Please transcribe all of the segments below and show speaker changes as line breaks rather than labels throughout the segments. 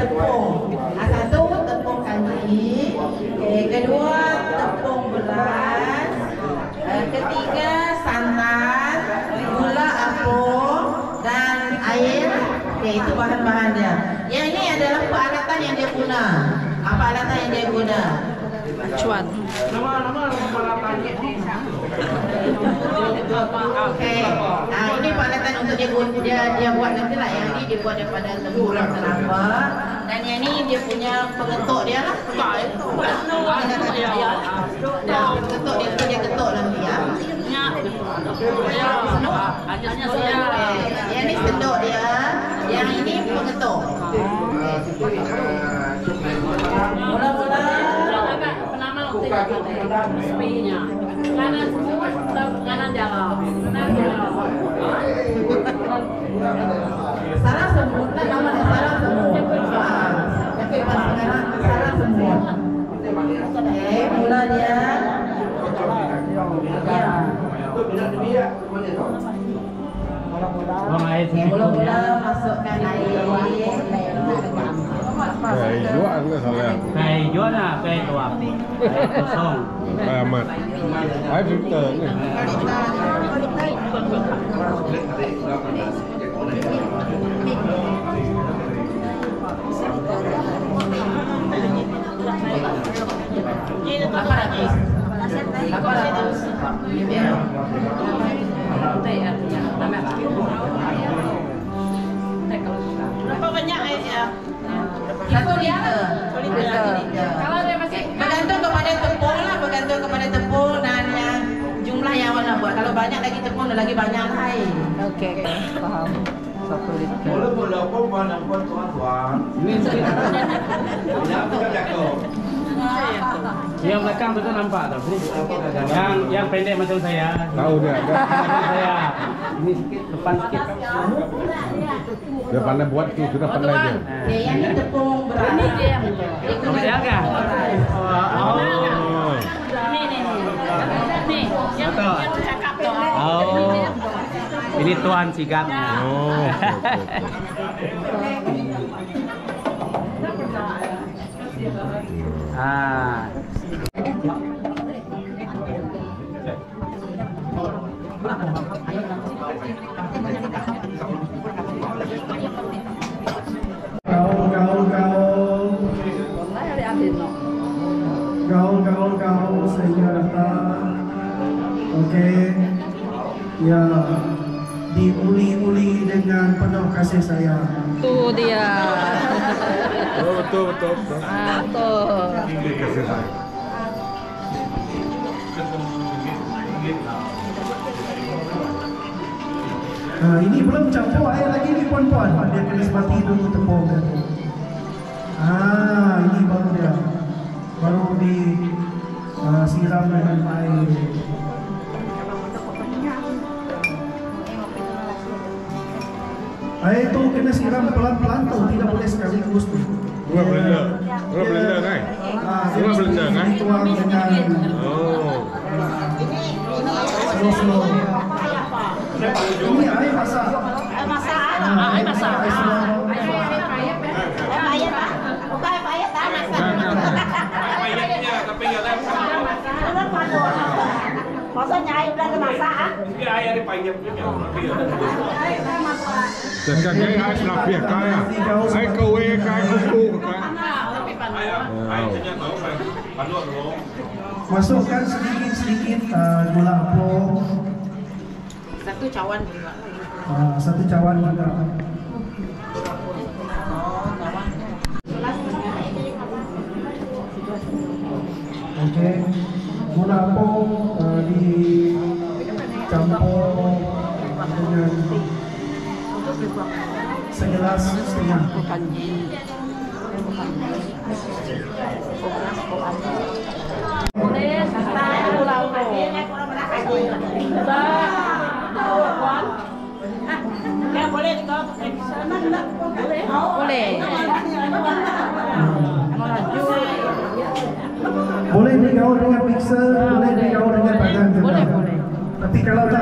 tepung. Satu tepung kanji, kedua tepung beras, ketiga santan, gula apung dan air. Itu bahan-bahan dia. Yang ini adalah peralatan yang dia guna. Apa alatan yang dia guna?
Cuan.
Nama peralatannya.
Okey. Ini peralatan untuk dia buat nanti lah. Yang ini dia buat daripada tempuran kelapa. Dan yang ini dia punya pengetuk dia lah. Pengetuk dia tu dia ketuk nanti ya. Yang ini sendok dia. Yang ini pengetuk. Mula-mula
Spinya. Kanan semua, kanan jalan.
Salah semut kan namanya salah semut. Tapi pas sekarang salah semut. Mula dia. Mula-mula masukkan air.
Kayak jual nggak salah.
Kayak jual lah, kayak tua. Kayak kosong.
Kayak amat. Air filter ni.
Apa lagi? Apa lagi? Berapa banyak airnya? 1 liter. Kalau dia masih bergantung kepada tepung lah, bergantung kepada tepung dan yang jumlah yang awak nak buat. Kalau banyak lagi tepung, lagi banyak lah air.
Okey, faham. 1 liter.
Mula-mula pun nampak tuan-tuan. Jangan kita jago.
Yang belakang betul nampak tak? Yang pendek macam saya.
Tahu dia.
Macam saya. Ini sikit, depan sikit.
Dia pandai buat tu, sudah pandai dia.
Okay, yang ni tepung beras. Ini dia yang
Dia kan?
Oh.
Ni, yang cakap tu.
Oh. Ini tuan sigapnya.
Oh.
Ah.
Gaul saya datang. Okey. Ya, diuli-uli dengan penuh kasih sayang.
Tu dia.
Oh, betul.
Tu.
Ini kasih saya.
Ini belum campur air lagi ni puan-puan. Dia kena sebati dulu tepung dia. Ini baru dia. Baru di siram dengan air. Air tu kena siram pelan-pelan tu, tidak boleh sekaligus tu.
Dua blender. Dua blender kan? Dua blender kan?
Tuang dengan slow. Ini air masak.
Air masak.
Maksudnya air belakang masak?
Dia air ada payah punya.
Cakap kayak air selapih kaya. Air kowe kaya kuku kan?
Air saja tahu kan? Panduk dulu.
Masukkan sedikit gula apung.
1 cawan juga.
1 cawan juga. Okey. Gula apung dicampur dengan segelas setengah.
Boleh sampai pulau tu.
Boleh juga pakai sana tak? Boleh.
Boleh.
Boleh digaul dengan mixer, boleh digaul dengan tangan juga.
Boleh.
Tapi kalau tak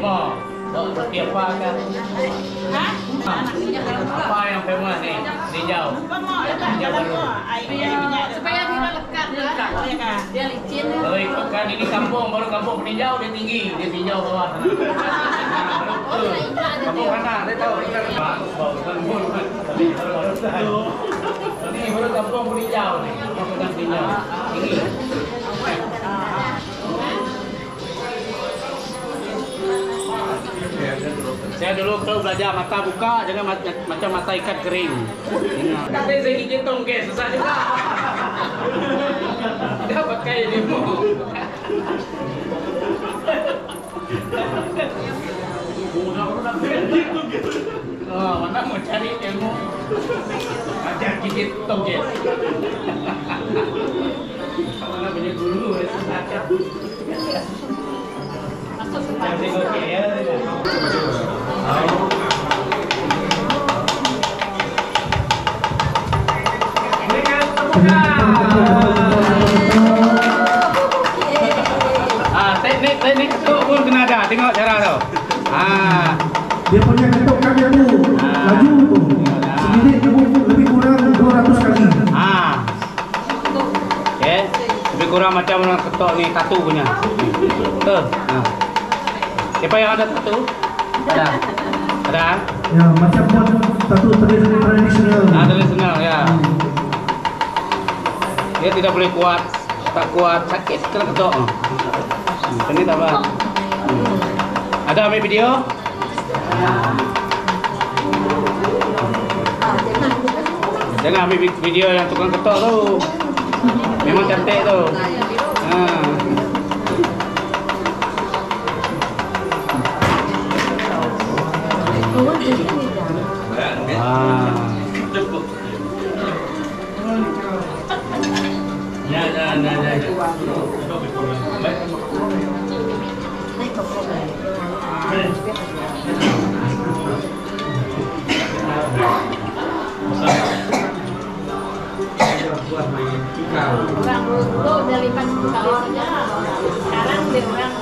Mo. Roti apa kan?
Hah?
Apa yang famous nih? Ninjau.
Kamu letak dalam kok. Supaya dia lekat ya. Dia licin.
Oh, kan ini kampung, baru kampung peninjau dia tinggi, dia tinjau bawah. Kampung mana? Dia tahu. Ini baru kampung peninjau nih, kampung peninjau tinggi. Saya dulu kalau belajar mata buka jangan macam mata ikan kering. Tapi saya gigit tongke susah juga. Tidak pakai ilmu. Oh, mana mau cari ilmu? Ajar gigit tongke. Mana punya guru susah. Teknik ketuk pun kena ada, tengok cara tu.
Dia punya ketuk kaki tu laju tu. Seminit lebih kurang 200 kali.
Okay. Lebih kurang macam orang ketuk ni tatu punya. Betul. Siapa yang ada tatu? Ada. Ada?
Ya, macam buat tatu tradisional.
Tradisional ya. Dia tidak boleh kuat, tak kuat, sakit kena ketuk. Ini tak apa. Ada ambil video? Jangan ambil video yang tukang ketuk tu. Memang cantik tu.
Orang dulu dia lipat kalau saja. Sekarang dia orang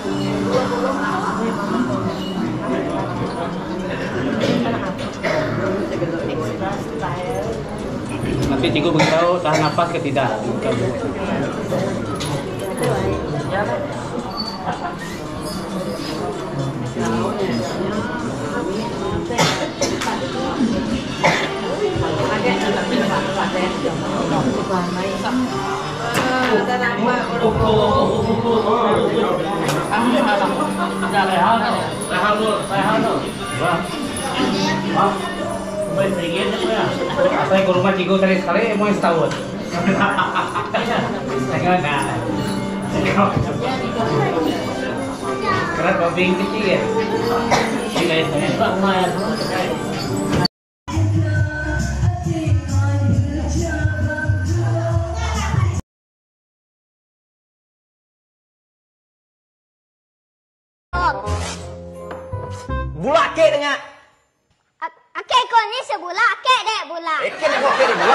nanti cikgu beritahu tahan nafas ke tidak. Saya ke rumah cikgu tadi sekali mau setahun. Karena babi kecil ya.
Bulak ke dengan
Akek kau ni sebulan, akek dek bulan.
Eken nak buat ke bulak.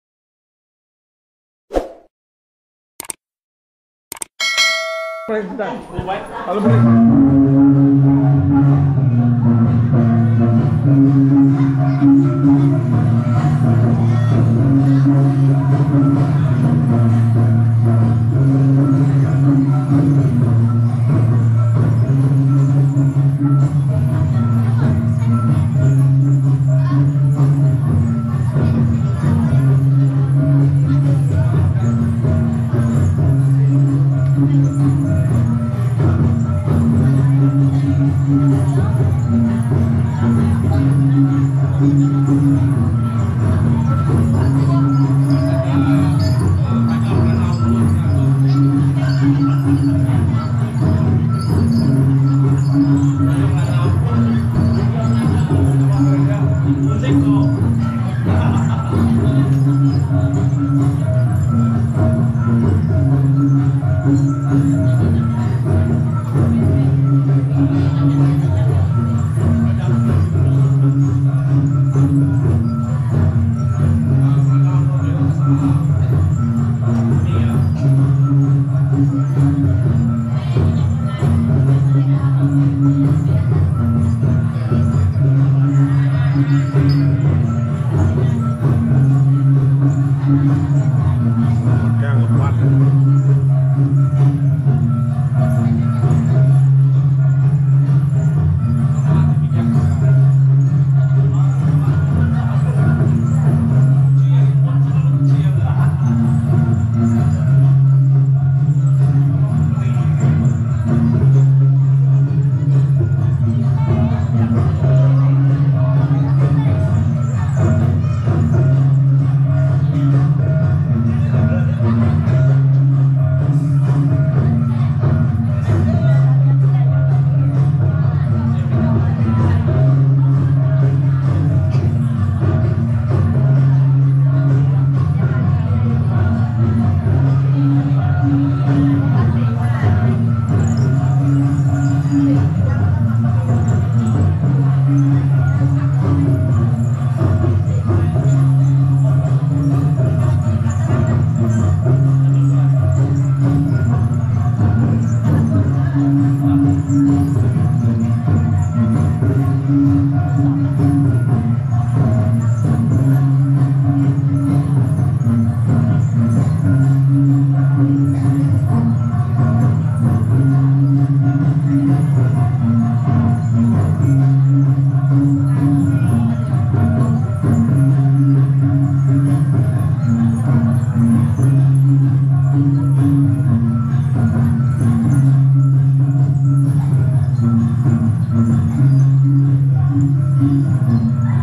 Kalau boleh. Kang lepat.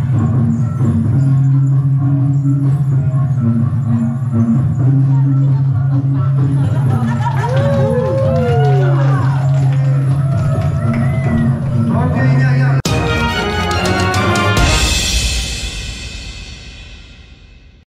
Thank you.